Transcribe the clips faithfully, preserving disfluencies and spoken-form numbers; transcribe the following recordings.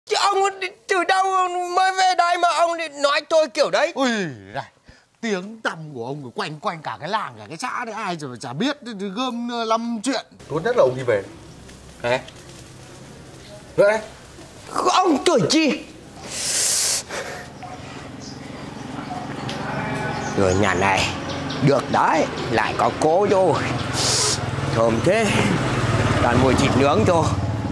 Chứ ông từ đâu mới về đây mà ông nói tôi kiểu đấy? Ui này, tiếng tăm của ông quanh quanh cả cái làng cả cái xã đấy ai rồi chả biết, gom lắm chuyện. Tốt nhất là ông đi về. Này. Vậy. Ông tuổi chi? Người nhà này được đấy, lại có cố vô. Thơm thế. Toàn mùi thịt nướng cho.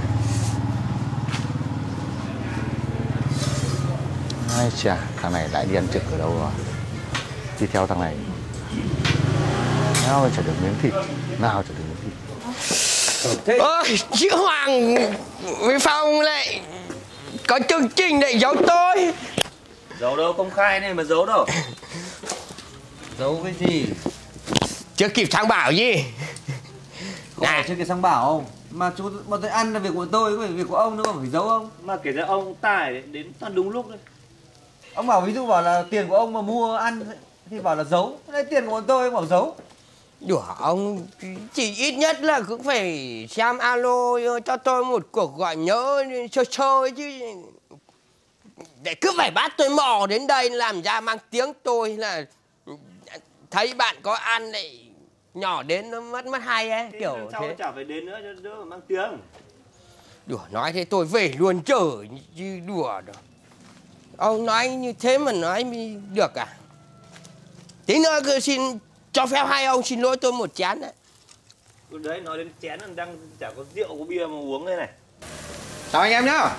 Ai chà, thằng này lại đi ăn trực ở đâu rồi? Đi theo thằng này nào chả được miếng thịt, nào chả được miếng thịt. Ôi, chị Hoàng với Phong lại có chương trình để giấu tôi. Giấu đâu, công khai này mà giấu đâu. Giấu cái gì? Chưa kịp sang bảo gì. Này, chưa kịp sang bảo không? Mà chú bọn tôi ăn là việc của tôi, có phải việc của ông nữa, không phải giấu ông. Mà kể ra ông tài đến toàn đúng lúc đấy. Ông bảo ví dụ bảo là tiền của ông mà mua ăn thì bảo là giấu, đây tiền của bọn tôi ông bảo giấu. Đùa ông, chỉ ít nhất là cũng phải xem alo cho tôi một cuộc gọi nhớ chơi chơi chứ. Để cứ phải bắt tôi mò đến đây làm ra mang tiếng tôi là thấy bạn có ăn lại nhỏ đến nó mất mất hay ấy, kiểu thế. Cháu chả phải đến nữa cho đỡ mang tiếng. Đùa nói thế tôi về luôn chở chứ đùa đâu. Ông nói như thế mà nói được à? Tí nữa cứ xin cho phép hai ông xin lỗi tôi một chén đấy. Đấy, nói đến chén đang chả có rượu có bia mà uống đây này. Chào anh em nhá.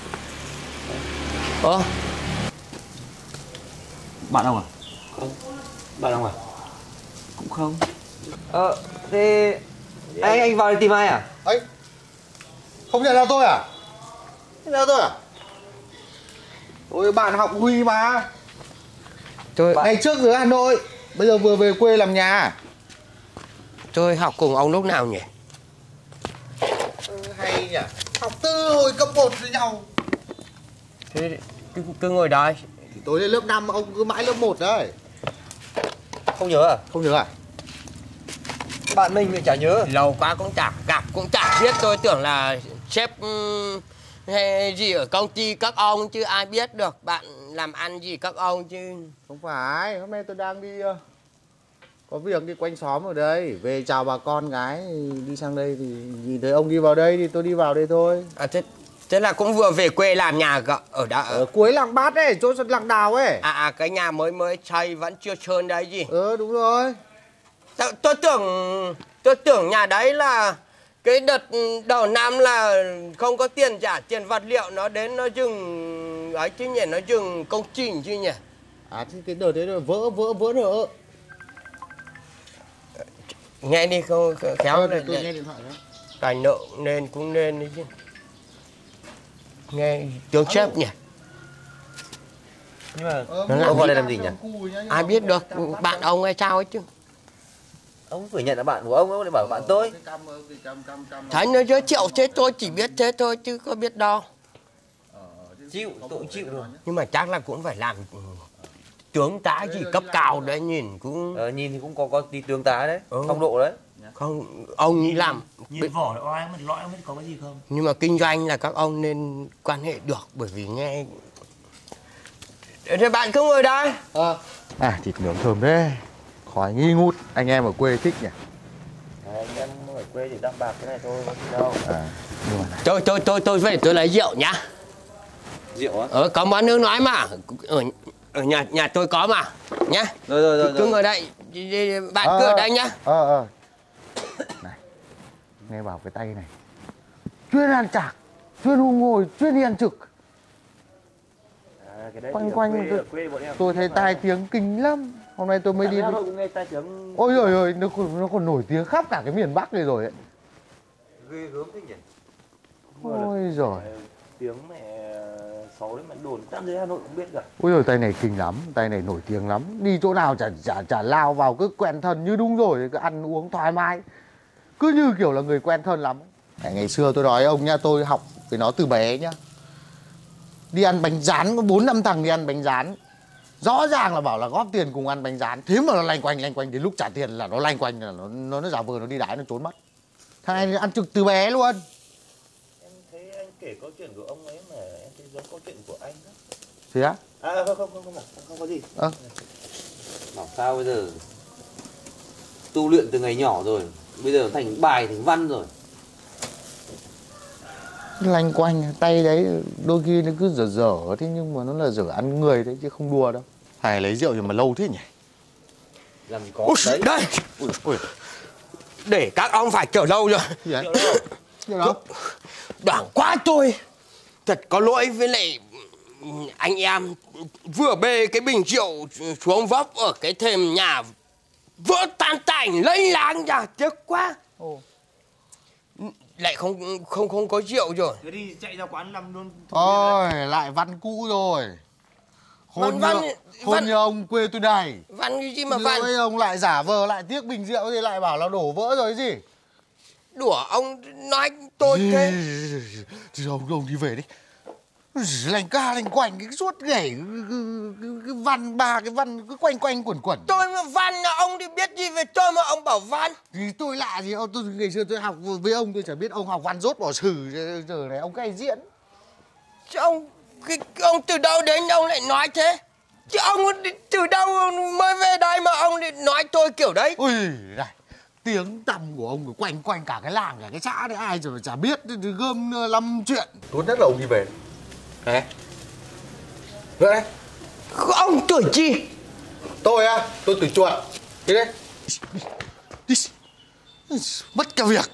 Ơ? Bạn ông à? Không. Bạn ông à? Cũng không. Ờ, thế anh anh vào đây tìm ai à? Ấy, không nhận ra tôi à? Nhận ra tôi à? Ôi bạn học Huy mà. Tôi ngày trước ở Hà Nội, bây giờ vừa về quê làm nhà. Tôi học cùng ông lúc nào nhỉ? Ừ, hay nhỉ. Học từ hồi cấp một với nhau. Thế cứ, cứ ngồi đây. Thì tôi lên lớp năm, ông cứ mãi lớp một đấy. Không nhớ à? Không nhớ à? Bạn mình thì chả nhớ. Lâu quá cũng chả gặp, cũng chả biết. Tôi tưởng là sếp um, hay gì ở công ty các ông chứ ai biết được bạn làm ăn gì các ông chứ. Không phải, hôm nay tôi đang đi uh, có việc đi quanh xóm ở đây, về chào bà con gái, đi sang đây thì nhìn thấy ông đi vào đây thì tôi đi vào đây thôi. À thế, thế là cũng vừa về quê làm nhà ở đó. Ở cuối làng Bát ấy, chỗ làng Đào ấy. À, à cái nhà mới mới xây vẫn chưa sơn đấy gì. Ừ đúng rồi. Tôi, tôi tưởng tôi tưởng nhà đấy là cái đợt đầu năm là không có tiền trả tiền vật liệu, nó đến nó dừng ấy chứ nhỉ, nó dừng công trình chứ nhỉ. À thì cái đợt đấy là vỡ vỡ vỡ nợ. Nghe đi không khéo ờ, là tôi nghe điện thoại đó. tài nợ nên cũng nên đấy chứ. Nghe tiếng sếp nhỉ. Nhưng mà ờ, nó ông vào đây làm gì nhỉ? Ai biết được, bạn ông hay sao ấy chứ. Ông phải nhận là bạn của ông, ông lại bảo bạn tôi. Thấy nó giới thiệu thế tôi chỉ biết thế thôi chứ có biết đâu. Chịu, tôi cũng chịu rồi. Nhưng mà chắc là cũng phải làm tướng tá gì cấp cao đấy, nhìn cũng Ờ, nhìn thì cũng có có tí tướng tá đấy, ừ. phong độ đấy. Không, ông làm Nhìn vỏ oai mà lõi không biết có cái gì không. Nhưng mà kinh doanh là các ông nên quan hệ được, bởi vì nghe. Thế bạn cứ ngồi đây. À, à thịt nướng thơm thế, khói nghi ngút. Anh em ở quê thích nhỉ? À, anh em ở quê chỉ đăng bạc cái này thôi, có gì đâu. À, nhưng mà này. Tôi tôi tôi tôi về tôi lấy rượu nhá. Rượu á? Ờ, có món nước nói mà. Ở, ở nhà nhà tôi có mà nhá. Rồi rồi rồi. Cứ rồi. ngồi đây, bạn à, cứ ở đây nhá. Ờ ờ. Này, nghe bảo cái tay này chuyên ăn chạc, chuyên hung ngồi, chuyên đi ăn trực. À, cái đấy Quanh quanh quê, tôi, quê bọn em tôi thấy tai tiếng kinh lắm. Hôm nay tôi mới đi. Tôi cũng nghe tai tiếng. Ôi giời ơi, nó còn, nó còn nổi tiếng khắp cả cái miền Bắc này rồi ấy. Ghê gớm thế nhỉ. Ôi giời. Tiếng mẹ xấu đấy mà đồn tận dưới Hà Nội cũng biết cả. Ôi giời, tay này kinh lắm, tay này nổi tiếng lắm. Đi chỗ nào chả chả chả lao vào cứ quen thân như đúng rồi, cứ ăn uống thoải mái. Cứ như kiểu là người quen thân lắm. Ngày, ngày xưa tôi nói ông nha, tôi học với nó từ bé nhá. Đi ăn bánh rán, có bốn năm thằng đi ăn bánh rán. Rõ ràng là bảo là góp tiền cùng ăn bánh rán, thế mà nó lanh quanh lanh quanh đến lúc trả tiền là nó lanh quanh là nó nó, nó giả vờ nó đi đái nó trốn mất. Thằng này ăn trực từ bé luôn. Em thấy anh kể câu chuyện của ông ấy mà em thấy giống câu chuyện của anh đó. Thế á? À không không không không, không, không có gì. Ơ. Bảo sao bây giờ tu luyện từ ngày nhỏ rồi, bây giờ thành bài thành văn rồi. Lanh quanh tay đấy đôi khi nó cứ dở dở thế nhưng mà nó là dở ăn người đấy chứ không đùa đâu. Thầy lấy rượu nhưng mà lâu thế nhỉ? Làm gì có Ôi, đấy. đây. Ui, ui. Để các ông phải chờ lâu rồi. Gì đấy? Rượu đâu? Đoảng quá tôi. Thật có lỗi với lại anh em vừa bê cái bình rượu xuống vấp ở cái thềm nhà vỡ tan tành lấy láng ra, tiếc quá. Ồ. Lại không không không có rượu rồi. Thế đi chạy ra quán làm luôn. Ôi, lại văn cũ rồi. Hôn Văn- như, văn- hôn văn- như ông quê tôi này. Văn cái gì mà Như văn? ấy ông lại giả vờ lại tiếc bình rượu thì lại bảo là đổ vỡ rồi gì. Đùa ông nói tôi thế. Thì ông, ông đi về đi. Lành ca lành quanh cái suốt ngày cái, cái, cái, cái văn ba cái văn cứ quanh quanh quẩn quẩn. Tôi mà văn là ông thì biết gì về tôi mà ông bảo văn. Thì tôi lạ gì ông, tôi ngày xưa tôi học với ông tôi chả biết ông học văn rốt bỏ sử, giờ này ông cay diễn. Chứ ông cái, ông từ đâu đến ông lại nói thế? Chứ ông từ đâu mới về đây mà ông lại nói tôi kiểu đấy? Ui này, tiếng tăm của ông quanh quanh cả cái làng cả cái xã đấy ai rồi chả biết, gom năm chuyện. Tốt nhất là ông đi về. Đấy. Vậy đấy. Ông tuổi chi? Tôi á, tôi tuổi chuột. Thế đấy. Đi. Mất cả việc.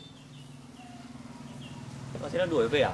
Thế là đuổi về à?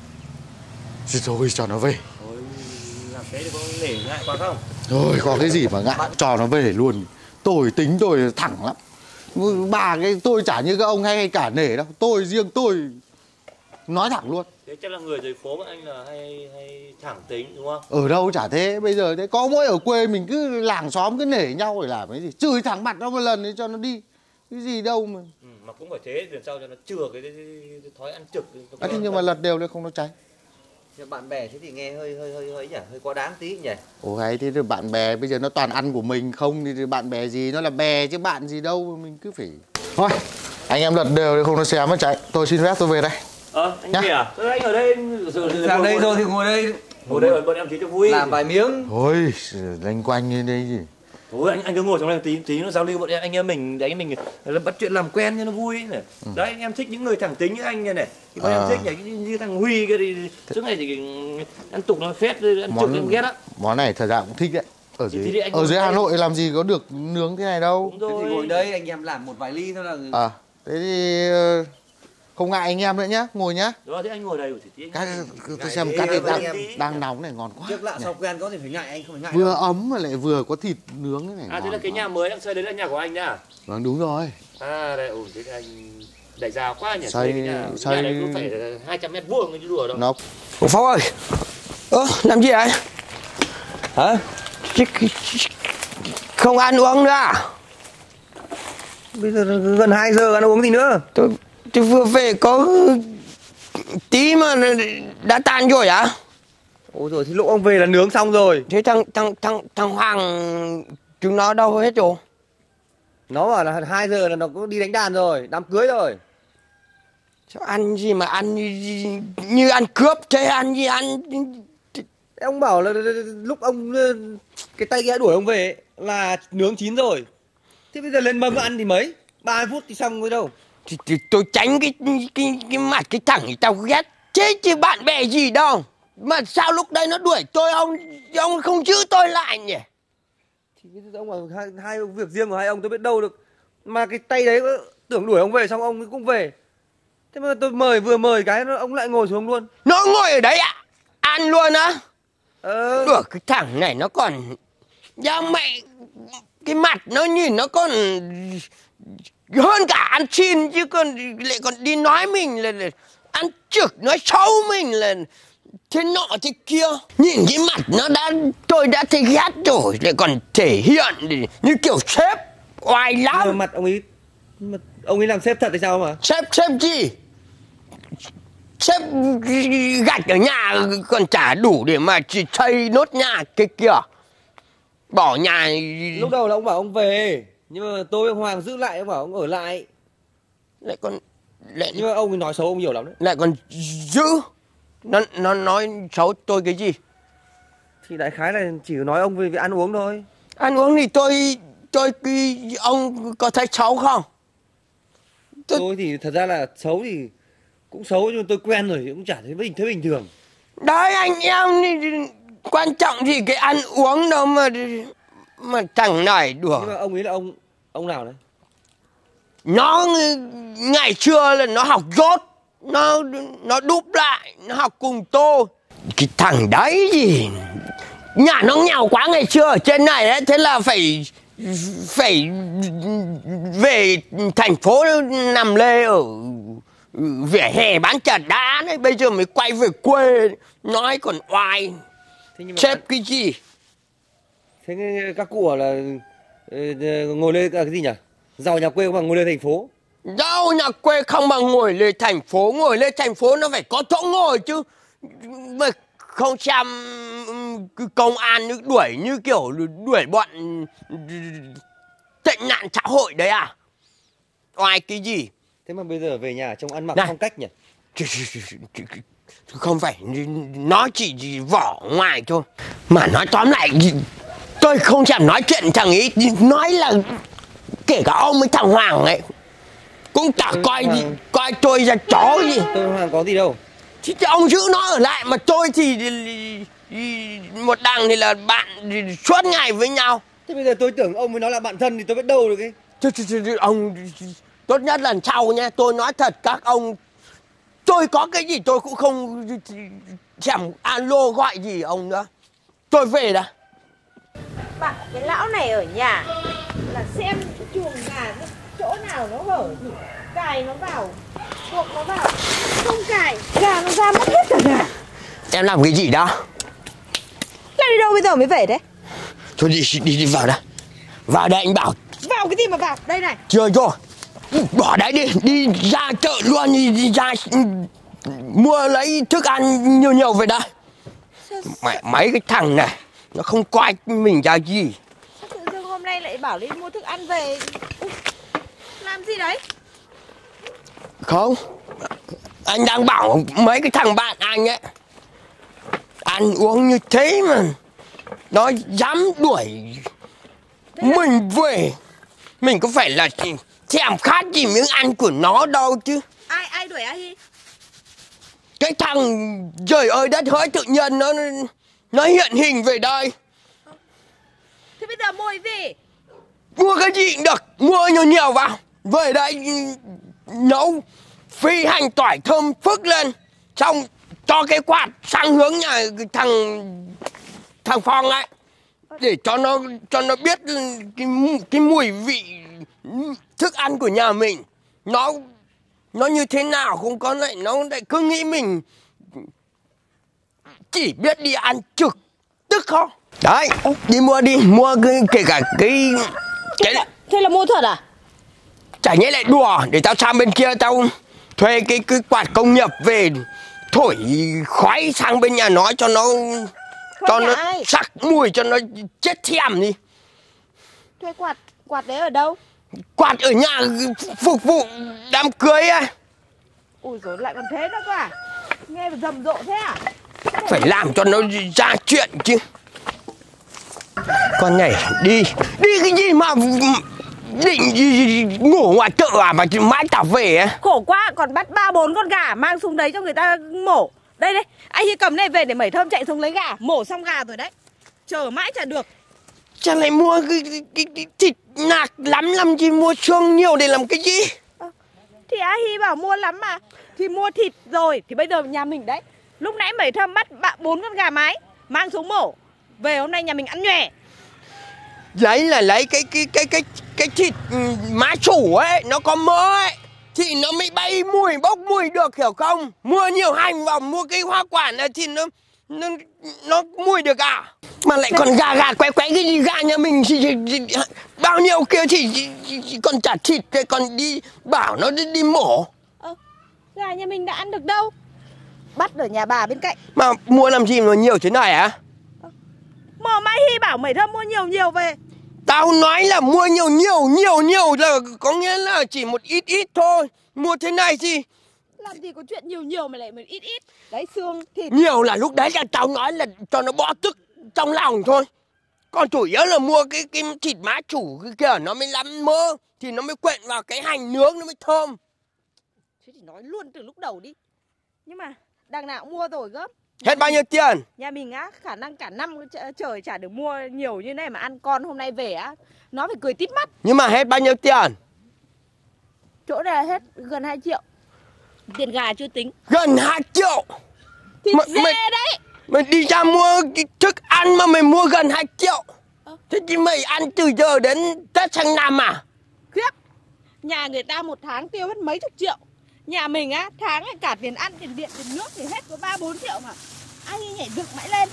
Thì thôi cho nó về. Ôi, làm thế thì có nể ngại quá không? Thôi có cái gì mà ngại, cho nó về luôn. Tôi tính tôi thẳng lắm. Bà cái tôi chả như các ông hay, hay cả nể đâu. Tôi riêng tôi nói thẳng luôn. Thế chắc là người dưới phố bọn anh là hay hay thẳng tính đúng không? Ở đâu chả thế, bây giờ thế có mỗi ở quê mình cứ làng xóm cứ nể nhau để làm cái gì. Chửi thẳng mặt nó một lần để cho nó đi. Cái gì đâu mà. Ừ, mà cũng phải thế lần sau cho nó chừa cái, cái, cái thói ăn trực. À, thế nhưng mà lật đều lên không nó cháy. Nhưng bạn bè thế thì nghe hơi hơi hơi hơi nhỉ, hơi quá đáng tí nhỉ. Ồ hay thế thì bạn bè bây giờ nó toàn ăn của mình không thì bạn bè gì, nó là bè chứ bạn gì đâu, mình cứ phải. Thôi, anh em lật đều không nó xé mất cháy. Tôi xin phép tôi về đây. Ờ, anh Nhá. về à? Thế anh ở đây Ra đây rồi thì ngồi đây. ngồi đây bọn em tí cho vui. Làm vài miếng. Thôi, lanh quanh như đây gì. Thôi anh anh cứ ngồi trong đây tí tí nó giao lưu bọn em, anh em mình đấy mình bắt chuyện làm quen cho nó vui này. Ừ. Đấy anh em thích những người thẳng tính như anh này này. Thì bọn À. em thích này như, như thằng Huy kia thì trước này thì ăn tục nó phét ăn trực em ghét á. Món này thật ra cũng thích đấy. Ở Thì- dưới thì anh ở ngồi dưới đây. Hà Nội làm gì có được nướng thế này đâu. Đúng Thế thì rồi. ngồi đây anh em làm một vài ly thôi là. À, thế thì ờ, không ngại anh em nữa nhá, ngồi nhá. Đó thế anh ngồi đây thì tí Cái anh. tôi xem Ngại cái này thế, đang anh em. đang nóng này ngon quá. Trước lạ nhỉ. sau quen có thể phải ngại, anh không phải ngại. Vừa đâu. ấm mà lại vừa có thịt nướng thế này. À thế ngon là cái quá. nhà mới đang xây đấy là nhà của anh nhá. Vâng đúng rồi. À đây, ủa thế thì anh đại gia quá nhỉ. Xây- Xây cái nhà, xây- nhà đấy cũng phải hai trăm mét vuông chứ đùa đâu. Nó Ủa Phong ơi. Ơ làm gì vậy? Hả? Chứ, không ăn uống nữa à? Bây giờ gần hai giờ ăn uống gì nữa? Tôi, tôi vừa về có tí mà đã tan rồi à? Ôi rồi thì lúc ông về là nướng xong rồi. Thế thằng thằng thằng thằng Hoàng chúng nó đâu hết rồi? Nó bảo là hai giờ là nó cũng đi đánh đàn rồi, đám cưới rồi. Sao ăn gì mà ăn như, như ăn cướp thế, ăn gì ăn. Thế ông bảo là lúc ông cái tay kia đuổi ông về ấy, là nướng chín rồi. Thế bây giờ lên mâm ăn thì mấy? ba mươi phút thì xong rồi đâu. Thì, thì tôi tránh cái cái cái mặt cái thằng ấy tao ghét. Thế chứ bạn bè gì đâu. Mà sao lúc đấy nó đuổi tôi, ông ông không giữ tôi lại nhỉ? Thì bây giờ ông bảo hai, hai việc riêng của hai ông tôi biết đâu được. Mà cái tay đấy tưởng đuổi ông về xong ông cũng về. Thế mà tôi mời vừa mời cái ông lại ngồi xuống luôn. Nó ngồi ở đấy ạ? À? Ăn luôn á? Ờ. Đùa cái thằng này nó còn. Ya mẹ. Cái mặt nó nhìn nó còn hơn cả ăn xin chứ còn lại còn đi nói mình là, là ăn trực, nói xấu mình là thế nọ thế kia. Nhìn cái mặt nó đã, tôi đã thấy ghét rồi, lại còn thể hiện như kiểu sếp oai Nhưng mà lắm. mặt ông ấy mà ông ấy làm sếp thật hay sao mà? Sếp sếp gì? Sếp gạch ở nhà còn chả đủ để mà chỉ xây nốt nhà kia kìa. Bỏ nhà. Lúc đầu là ông bảo ông về, nhưng mà tôi với ông Hoàng giữ lại, ông bảo ông ở lại. Lại còn lại Nhưng mà ông ấy nói xấu ông nhiều lắm đấy. lại còn giữ. Nó nó nói xấu tôi cái gì? Thì đại khái là chỉ nói ông về, về ăn uống thôi. Ăn uống thì tôi tôi ông có thấy xấu không? Tôi... tôi thì thật ra là xấu thì cũng xấu, nhưng mà tôi quen rồi cũng chả thấy bình thấy bình thường. Đấy anh em thì quan trọng gì cái ăn uống đâu mà mà thằng này đùa. Nhưng mà ông ấy là ông ông nào đấy? Nó ngày xưa là nó học dốt, nó nó đúp lại, nó học cùng tôi. Cái thằng đấy gì nhà nó nghèo quá ngày xưa ở trên này đấy, thế là phải phải về thành phố nằm lê ở vỉa hè bán trà đá đấy, bây giờ mới quay về quê nói còn oai. Xếp cái gì? Thế các cụ bảo là ngồi lên cái gì nhỉ? Giàu nhà quê không bằng ngồi lên thành phố. Giàu nhà quê không bằng ngồi lên thành phố, ngồi lên thành phố nó phải có chỗ ngồi chứ. Mà không xem công an đuổi như kiểu đuổi bọn tệ nạn xã hội đấy à? Oai cái gì? Thế mà bây giờ về nhà trông ăn mặc này, phong cách nhỉ? Không phải, nó chỉ vỏ ngoài thôi. Mà nói tóm lại, tôi không thèm nói chuyện thằng ấy. Nói là kể cả ông với thằng Hoàng ấy cũng chả tôi coi gì, coi tôi ra chó gì. Tôi Hoàng có gì đâu. Thì ông giữ nó ở lại, mà tôi thì một đằng thì là bạn suốt ngày với nhau. Thế bây giờ tôi tưởng ông với nó là bạn thân thì tôi biết đâu được cái. Ông tốt nhất lần sau nha, tôi nói thật các ông, tôi có cái gì tôi cũng không thèm alo gọi gì ông nữa. Tôi về đã. Bạn cái lão này ở nhà là xem chuồng gà chỗ nào nó hở thì cài nó vào, buộc nó vào, không cài gà nó ra mất hết cả gà. Em làm cái gì đó? Làm đi đâu bây giờ mới về đấy? Thôi đi đi đi vào đây. Vào đây anh bảo. Vào cái gì mà vào? Đây này. Chưa rồi. Bỏ đấy đi, đi ra chợ luôn, đi, đi ra mua lấy thức ăn nhiều nhiều về đây. Mày, mấy cái thằng này nó không coi mình ra gì. Sao tự dưng hôm nay lại bảo đi mua thức ăn về? Làm gì đấy? Không, anh đang bảo mấy cái thằng bạn anh ấy ăn uống như thế mà nó dám đuổi mình về. Mình có phải là thèm khát gì miếng ăn của nó đâu chứ. Ai ai đuổi ai? Cái thằng trời ơi đất hỡi tự nhiên nó nó hiện hình về đây. Thế bây giờ mua cái gì? Mua cái gì cũng được, mua nhiều nhiều vào. Về đây nấu phi hành tỏi thơm phức lên, xong cho cái quạt sang hướng nhà thằng thằng Phong ấy, để cho nó cho nó biết cái, cái mùi vị thức ăn của nhà mình nó nó như thế nào. Không có lại nó lại cứ nghĩ mình chỉ biết đi ăn trực tức không. Đấy, đi mua đi, mua cái, kể cả cái cái thế, thế là mua thật à? chả nhẽ lại đùa. Để tao sang bên kia tao thuê cái cái quạt công nghiệp về thổi khói sang bên nhà nó cho nó không, cho nó ai? Sắc mùi cho nó chết thèm đi. Thuê quạt quạt đấy ở đâu? Quạt ở nhà phục vụ đám cưới á. Ui dồi, lại còn thế nữa cơ à? Nghe rầm rộ thế à? Phải làm cho nó ra chuyện chứ. Con này đi đi cái gì mà định ngủ ngoài chợ à mà mãi tao về á. Khổ quá, còn bắt ba bốn con gà mang xuống đấy cho người ta mổ. Đây đây, anh ấy cầm này về để Mẩy Thơm chạy xuống lấy gà, mổ xong gà rồi đấy. Chờ mãi chả được. Chẳng lại mua cái, cái, cái, cái thịt nạc lắm làm gì, mua xương nhiều để làm cái gì? À, thì A Hi bảo mua lắm mà. Thì mua thịt rồi, thì bây giờ nhà mình đấy. Lúc nãy Mẩy Thơm bắt bốn con gà mái mang xuống mổ. Về hôm nay nhà mình ăn nhòe. Lấy là lấy cái cái cái cái cái thịt má chủ ấy, nó có mỡ ấy thì nó mới bay mùi bốc mùi được, hiểu không? Mua nhiều hành vào, mua cái hoa quả này thì nó nó nó mùi được à? Mà lại còn gà gà quay quay cái gì, gà nhà mình thì, thì, thì, bao nhiêu kia thì, thì, thì còn chả thịt, còn đi bảo nó đi, đi mổ. Ờ, gà nhà mình đã ăn được đâu, bắt ở nhà bà bên cạnh. Mà mua làm gì mà nhiều thế này à? Ờ, mà Mai Hi bảo Mẩy Thơm mua nhiều nhiều về. Tao nói là mua nhiều nhiều nhiều nhiều là có nghĩa là chỉ một ít ít thôi. Mua thế này thì Làm gì có chuyện nhiều nhiều mà lại mình ít ít. Đấy, xương, thịt. Nhiều là lúc đấy là tao nói là cho nó bỏ tức trong lòng thôi. Còn chủ yếu là mua cái, cái thịt má chủ cái kia nó mới lắm mỡ. Thì nó mới quyện vào cái hành nướng nó mới thơm. Thế thì nói luôn từ lúc đầu đi. Nhưng mà đằng nào cũng mua rồi gấp. Hết bao nhiêu tiền? Nhà mình á, khả năng cả năm trời chả được mua nhiều như này mà ăn con hôm nay về á, nó phải cười tít mắt. Nhưng mà hết bao nhiêu tiền? Chỗ này hết gần hai triệu. Tiền gà chưa tính. Gần hai triệu. Thịt mà, dê mày, đấy. Mày đi ra mua cái thức ăn mà mày mua gần hai triệu. ờ. Thế thì mày ăn từ giờ đến Tết sang năm à? Khiếp. Nhà người ta một tháng tiêu hết mấy chục triệu. Nhà mình á, tháng này cả tiền ăn, tiền điện, tiền nước thì hết có ba bốn triệu mà. Ai nhảy được mãi lên.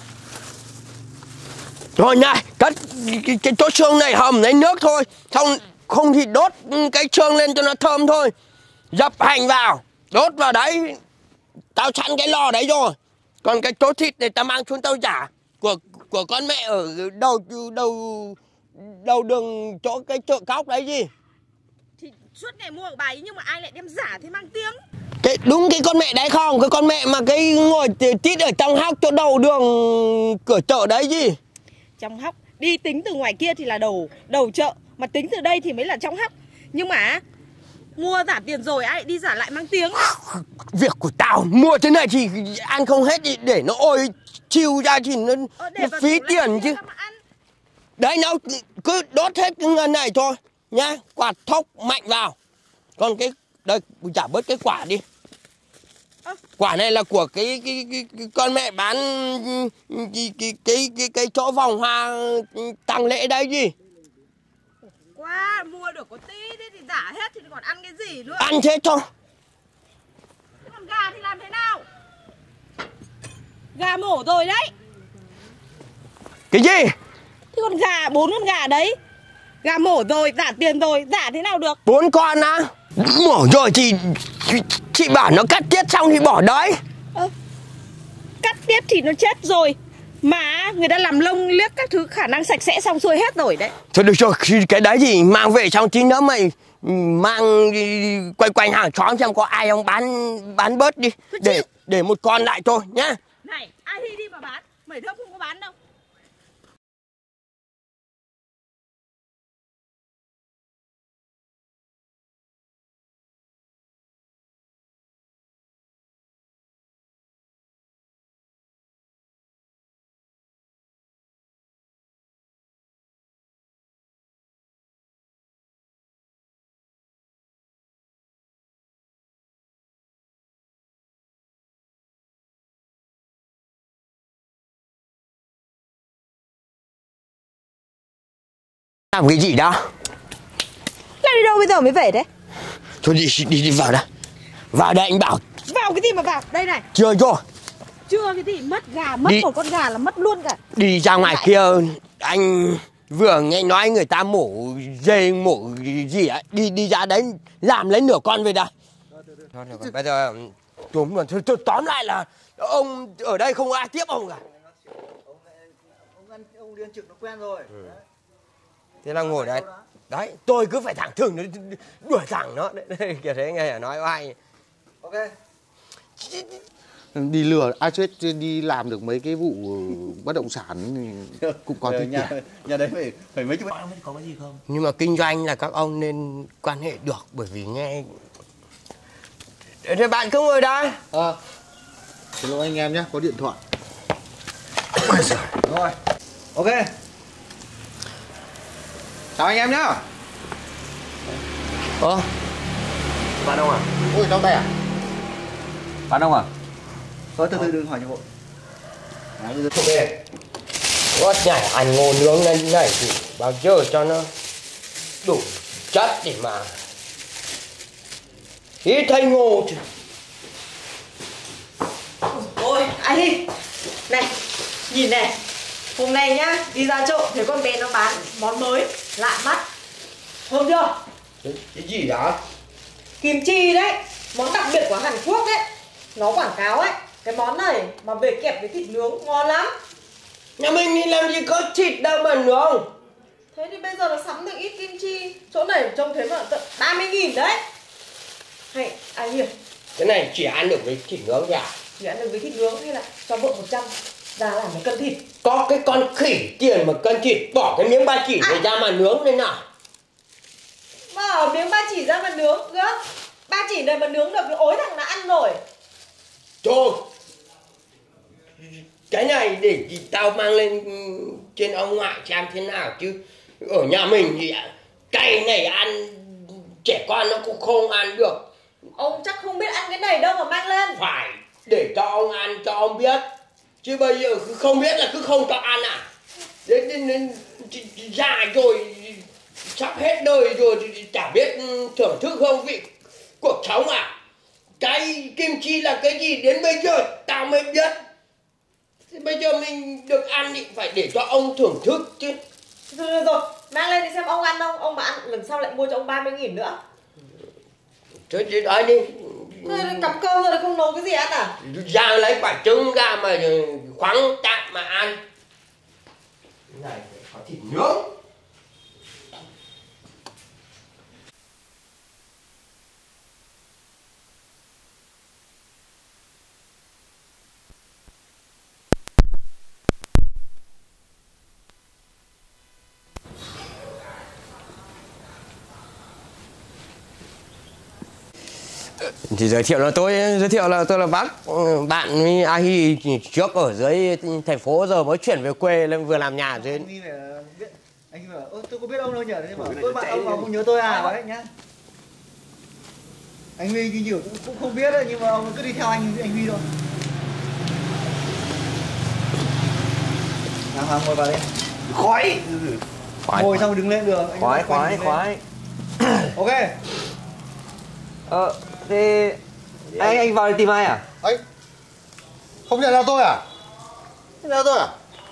Rồi này, cắt cái, cái chỗ xương này hầm lấy nước thôi. Xong không thì đốt cái xương lên cho nó thơm thôi. Dập hành vào, đốt vào đấy. Tao sẵn cái lò đấy rồi. Còn cái chỗ thịt này tao mang xuống tao trả. Của của con mẹ ở đầu đầu đầu đường chỗ cái chợ cóc đấy gì. Thì suốt ngày mua của bà ấy nhưng mà ai lại đem giả thế mang tiếng. Cái đúng cái con mẹ đấy không? Cái con mẹ mà cái ngồi tít ở trong hốc chỗ đầu đường cửa chợ đấy gì? Trong hốc, đi tính từ ngoài kia thì là đầu đầu chợ, mà tính từ đây thì mới là trong hốc. Nhưng mà mua giả tiền rồi ai đi giả lại mang tiếng. Việc của tao mua thế này thì ăn không hết thì để nó ôi chiêu ra thì nó, ờ, nó phí tiền chứ. Đấy nó cứ đốt hết cái ngân này thôi nhá, quạt thốc mạnh vào. Còn cái đây trả bớt cái quả đi. À. Quả này là của cái cái, cái, cái con mẹ bán cái cái cái cái, cái chỗ vòng hoa tang lễ đấy gì. Quá, mua được có tí thế thì giả hết thì còn ăn cái gì nữa. Ăn thế thôi. Thế còn gà thì làm thế nào? Gà mổ rồi đấy. Cái gì? Thế còn gà, bốn con gà đấy. Gà mổ rồi, giả tiền rồi, giả thế nào được? Bốn con á? Mổ rồi thì chị bảo nó cắt tiết xong thì bỏ đấy. Ờ, cắt tiết thì nó chết rồi. Mà người ta làm lông liếc các thứ khả năng sạch sẽ xong xuôi hết rồi đấy. Thôi được rồi, cái đấy thì mang về xong tí nữa mày mang đi quanh quanh hàng xóm xem có ai không bán bán bớt đi. Để để một con lại thôi nhá. Này, ai đi đi mà bán, mày thơm không có bán đâu. Làm cái gì đó? Lại đi đâu bây giờ mới về đấy? Thôi đi đi đi vào đây. Vào đây anh bảo. Vào cái gì mà vào? Đây này. Chưa chưa. Chưa cái gì, mất gà, mất đi. Một con gà là mất luôn cả. Đi ra ngoài lại kia anh vừa nghe nói người ta mổ dê mổ gì ấy, đi đi ra đấy làm lấy nửa con về đây. Thôi được rồi, bây giờ túm rồi, thôi, thôi, tóm lại là ông ở đây không ai tiếp ông cả. Ông ông liên trực nó quen rồi. Ừ. Thế là ngồi đấy. Đấy, tôi cứ phải thẳng thừng nó đuổi thẳng nó. Đấy, kiểu thế nghe nói oai. Ok. Đi lừa ai chết đi làm được mấy cái vụ bất động sản thì cũng có tiết nhà, nhà đấy phải phải mấy chục có cái gì không? Nhưng mà kinh doanh là các ông nên quan hệ được, bởi vì nghe. Thế bạn cứ ngồi đây. Ờ. Hello anh em nhé, có điện thoại. Rồi. Ok. Chào anh em nhá. Ơ. Bạn đâu à? Ôi trong tay à? Bạn đâu à? Thôi từ từ đừng hỏi nhiều vội. Ok. Gót nhảy ăn ngô nướng lên này thì bao giờ cho nó đủ chất để mà ít thấy ngô chứ. Ôi, ai đi. Này, nhìn này. Hôm nay nhá, đi ra chợ thấy con bé nó bán món mới, lạ mắt. Thơm chưa? Cái, cái gì đó? Kim chi đấy, món đặc biệt của Hàn Quốc đấy. Nó quảng cáo ấy, cái món này mà về kẹp với thịt nướng ngon lắm. Nhà mình thì làm gì có thịt đâu mà nướng. Thế thì bây giờ nó sắm được ít kim chi. Chỗ này trông thấy mà tận ba mươi nghìn đấy. Hay, ai hiểu, Cái này chỉ ăn được với thịt nướng thôi à? Chỉ ăn được với thịt nướng hay là cho vợ một trăm ra làm một cân thịt? Có cái con khỉ tiền một cân thịt, bỏ cái miếng ba chỉ này ra mà nướng lên nào. Bỏ miếng ba chỉ ra mà nướng nữa. Ba chỉ này mà nướng được thì ối thằng nó ăn rồi. Thôi, cái này để thì tao mang lên trên ông ngoại xem thế nào chứ. Ở nhà mình thì cay này ăn trẻ con nó cũng không ăn được. Ông chắc không biết ăn cái này đâu mà mang lên. Phải để cho ông ăn cho ông biết. Chứ bây giờ cứ không biết là cứ không cho ăn à. Đến, đến, đến già rồi, sắp hết đời rồi thì chả biết thưởng thức hương vị cuộc sống à. Cái kim chi là cái gì đến bây giờ tao mới biết. Thế bây giờ mình được ăn thì phải để cho ông thưởng thức chứ. Rồi rồi rồi, mang lên đi xem ông ăn không. Ông mà ăn lần sau lại mua cho ông ba mươi nghìn nữa. Thôi đi đói đi. Rồi cắm cơm rồi không nấu cái gì ăn à? Ra lấy quả trứng ra mà khoáng tạm mà ăn. Cái này phải có thịt nướng. Thì giới thiệu là tôi giới thiệu là tôi là bác bạn với A Hi trước ở dưới thành phố, giờ mới chuyển về quê lên vừa làm nhà dưới. Anh Huy biết, anh Huy bảo ơ tôi có biết ông đâu nhỉ, thế bảo tôi bạn ông mà không nhớ tôi à đấy nhá. Anh Huy như nhiều cũng, cũng không biết đấy, nhưng mà ông cứ đi theo anh anh Huy thôi. Nào Hoàng ngồi vào đây. Khói. Khoái. Ngồi xong đứng lên được. Khoái khoái khoái. Ok. Ờ thế anh anh vào đây tìm ai à? ấy không nhận ra tôi à? Nhận ra tôi à?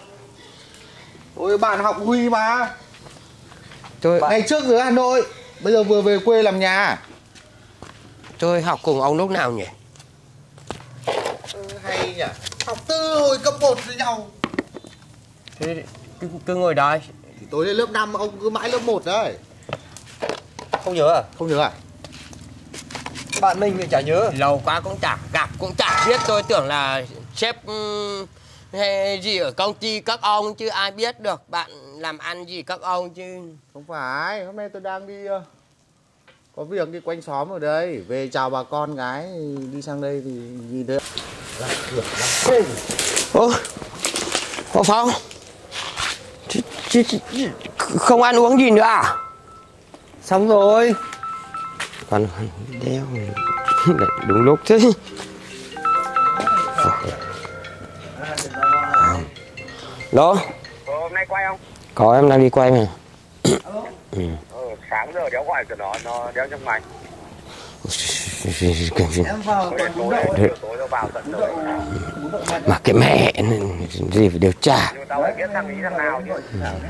Ôi bạn học Huy mà. Tôi Ngày trước ở Hà Nội, bây giờ vừa về quê làm nhà. tôi học cùng ông lúc nào nhỉ? Ừ, hay nhỉ. Học từ hồi cấp một với nhau. Thế cứ, cứ ngồi đây. Thì tôi lên lớp năm, ông cứ mãi lớp một đấy. Không nhớ à? Không nhớ à? Bạn mình thì chả nhớ. Lâu quá cũng chả gặp cũng chả biết, tôi tưởng là sếp um, hay gì ở công ty các ông chứ ai biết được bạn làm ăn gì các ông chứ. Không phải, hôm nay tôi đang đi uh, có việc đi quanh xóm ở đây, về chào bà con gái, đi sang đây thì nhìn thấy. Ô, ô Phong, chứ, chứ, chứ, không ăn uống gì nữa à? Xong rồi. Còn đeo đúng lúc thế. Đó. Hôm nay quay không? Có, em đang đi quay mà. Ừ. Ừ, sáng giờ đéo gọi của nó, nó đéo trong mày. Em vào Tối tối chiều tối nó vào tận nơi. Mà cái mẹ gì phải điều tra. Nhưng tao phải biết thằng ý thằng nào chứ.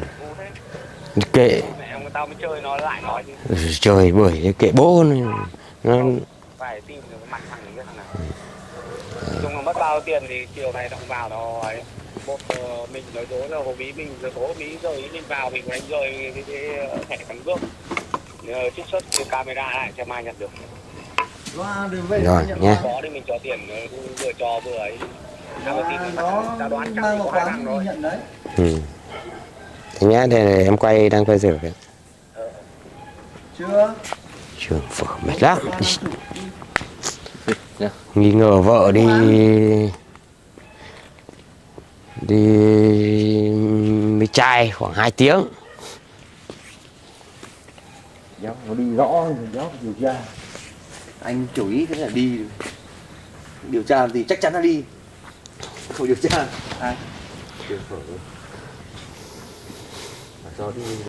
Kệ. Mẹ ông tao mới chơi nó lại nói chứ. Trời bưởi kệ bố này. Nó Phải tìm được mặt thằng ý thằng nào. Chung là mất bao nhiêu tiền thì chiều này nó vào nó ấy. Một mình nói dối là hôm ý mình rồi tối ý rồi mình vào mình đánh rơi cái, cái thẻ căn cước. Trích xuất cái camera lại xem ai nhận được. rồi nhé. Có thì mình cho tiền vừa cho vừa ấy. Tao tin nó tao đoán chắc mang có một hai quán thằng rồi. nhận đấy. Ừ. Thế nhá, đây em quay đang quay rửa kìa. Chưa. Trường phở mệt lắm. Nghi ngờ vợ đi đi mới trai khoảng hai tiếng. Nó đi rõ nó điều tra. Anh chủ ý thế là đi điều tra thì chắc chắn là đi. Không điều tra ai? Điều phở. Mà cho đi